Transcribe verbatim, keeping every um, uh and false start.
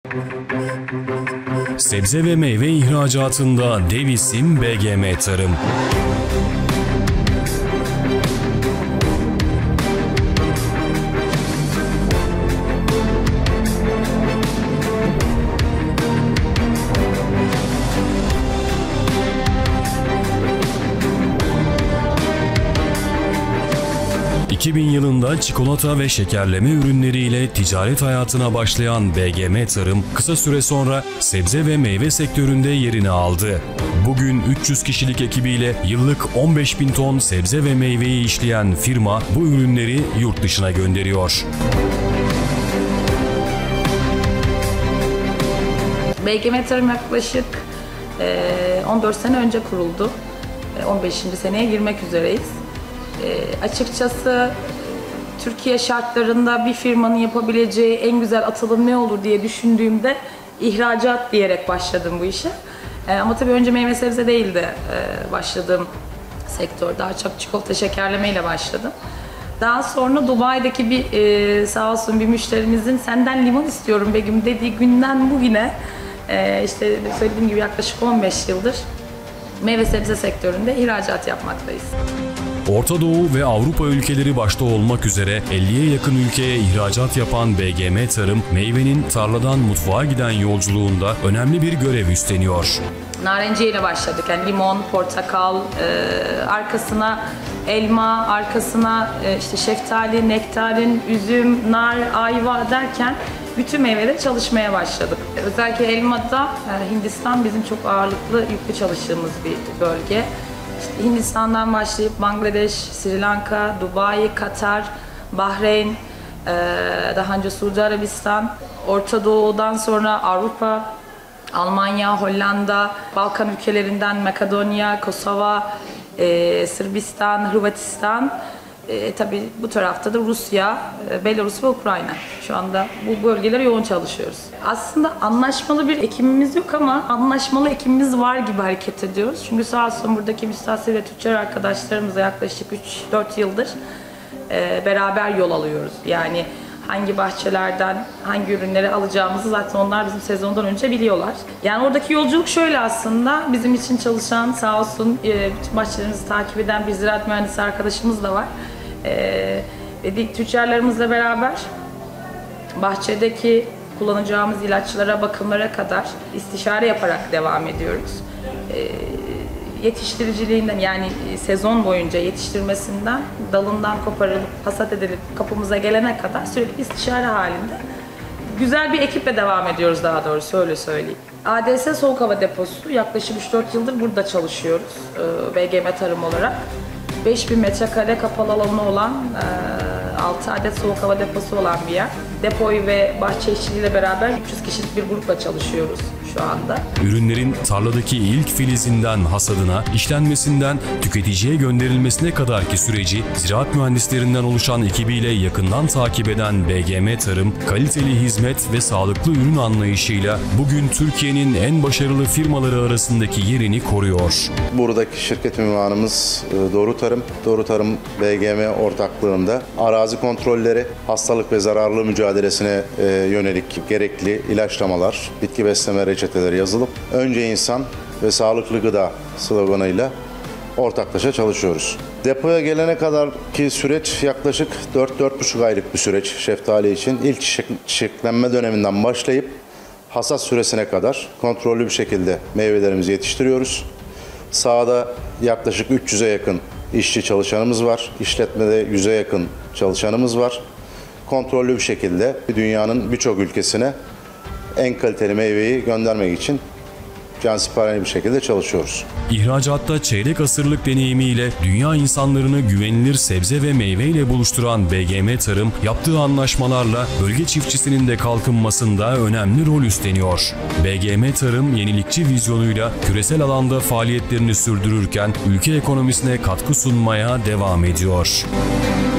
Sebze ve meyve ihracatında dev isim B G M Tarım. iki bin yılında çikolata ve şekerleme ürünleriyle ticaret hayatına başlayan B G M Tarım, kısa süre sonra sebze ve meyve sektöründe yerini aldı. Bugün üç yüz kişilik ekibiyle yıllık on beş bin ton sebze ve meyveyi işleyen firma bu ürünleri yurt dışına gönderiyor. B G M Tarım yaklaşık on dört sene önce kuruldu. on beşinci seneye girmek üzereyiz. E, açıkçası Türkiye şartlarında bir firmanın yapabileceği en güzel atılım ne olur diye düşündüğümde ihracat diyerek başladım bu işe. E, ama tabii önce meyve sebze değildi e, başladığım sektör. Daha çok çikolata şekerleme ile başladım. Daha sonra Dubai'deki bir e, sağ olsun bir müşterimizin senden limon istiyorum Begüm dediği günden bugüne e, işte söylediğim gibi yaklaşık on beş yıldır meyve sebze sektöründe ihracat yapmaktayız. Orta Doğu ve Avrupa ülkeleri başta olmak üzere elliye yakın ülkeye ihracat yapan B G M Tarım, meyvenin tarladan mutfağa giden yolculuğunda önemli bir görev üstleniyor. Narenciye ile başladık. Yani limon, portakal, e, arkasına elma, arkasına e, işte şeftali, nektarin, üzüm, nar, ayva derken bütün meyveleri çalışmaya başladık. Özellikle elmada e, Hindistan bizim çok ağırlıklı, yüklü çalıştığımız bir bölge. İşte Hindistan'dan başlayıp Bangladeş, Sri Lanka, Dubai, Katar, Bahreyn, e, daha önce Suudi Arabistan, Orta Doğu'dan sonra Avrupa, Almanya, Hollanda, Balkan ülkelerinden Makedonya, Kosova, e, Sırbistan, Hırvatistan, e, tabii bu tarafta da Rusya, e, Belarus ve Ukrayna. Şu anda bu bölgelere yoğun çalışıyoruz. Aslında anlaşmalı bir ekimimiz yok ama anlaşmalı ekimimiz var gibi hareket ediyoruz. Çünkü sağ olsun buradaki müstahsil ve tüccar arkadaşlarımızla yaklaşık üç dört yıldır e, beraber yol alıyoruz. Yani hangi bahçelerden hangi ürünleri alacağımızı zaten onlar bizim sezondan önce biliyorlar. Yani oradaki yolculuk şöyle aslında, bizim için çalışan sağ olsun bütün bahçelerimizi takip eden bir ziraat mühendisi arkadaşımız da var. Ve tüccarlarımızla beraber bahçedeki kullanacağımız ilaçlara, bakımlara kadar istişare yaparak devam ediyoruz. Yetiştiriciliğinden, yani sezon boyunca yetiştirmesinden, dalından koparılıp hasat edilip kapımıza gelene kadar sürekli istişare halinde güzel bir ekiple devam ediyoruz, daha doğrusu öyle söyleyeyim. A D S Soğuk Hava Deposu yaklaşık üç dört yıldır burada çalışıyoruz B G M Tarım olarak. beş bin metrekare kapalı alanı olan, altı adet soğuk hava deposu olan bir yer. Depoyu ve bahçe işçiliğiyle beraber üç yüz kişilik bir grupla çalışıyoruz şu anda. Ürünlerin tarladaki ilk filizinden hasadına, işlenmesinden tüketiciye gönderilmesine kadarki süreci ziraat mühendislerinden oluşan ekibiyle yakından takip eden B G M Tarım, kaliteli hizmet ve sağlıklı ürün anlayışıyla bugün Türkiye'nin en başarılı firmaları arasındaki yerini koruyor. Buradaki şirket ünvanımız Doğru Tarım. Doğru Tarım B G M ortaklığında arazi kontrolleri, hastalık ve zararlı mücadelesine yönelik gerekli ilaçlamalar, bitki besleme reçeteleri yazılıp önce insan ve sağlıklı gıda sloganıyla ortaklaşa çalışıyoruz. Depoya gelene kadarki süreç yaklaşık dört dört buçuk aylık bir süreç şeftali için. İlk çiçeklenme döneminden başlayıp hasat süresine kadar kontrollü bir şekilde meyvelerimizi yetiştiriyoruz. Sahada yaklaşık üç yüze yakın işçi çalışanımız var. İşletmede yüze yakın çalışanımız var. Kontrollü bir şekilde dünyanın birçok ülkesine en kaliteli meyveyi göndermek için cansiperane bir şekilde çalışıyoruz. İhracatta çeyrek asırlık deneyimiyle dünya insanlarını güvenilir sebze ve meyveyle buluşturan B G M Tarım, yaptığı anlaşmalarla bölge çiftçisinin de kalkınmasında önemli rol üstleniyor. B G M Tarım, yenilikçi vizyonuyla küresel alanda faaliyetlerini sürdürürken ülke ekonomisine katkı sunmaya devam ediyor.